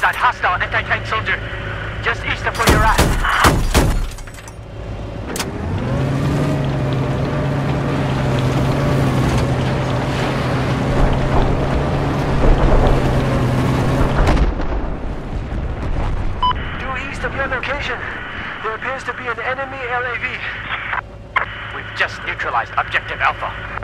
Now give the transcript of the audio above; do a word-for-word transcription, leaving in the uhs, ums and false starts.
Contact hostile anti-tank soldier. Just east of where you're at. Due east of your location, there appears to be an enemy L A V. We've just neutralized Objective Alpha.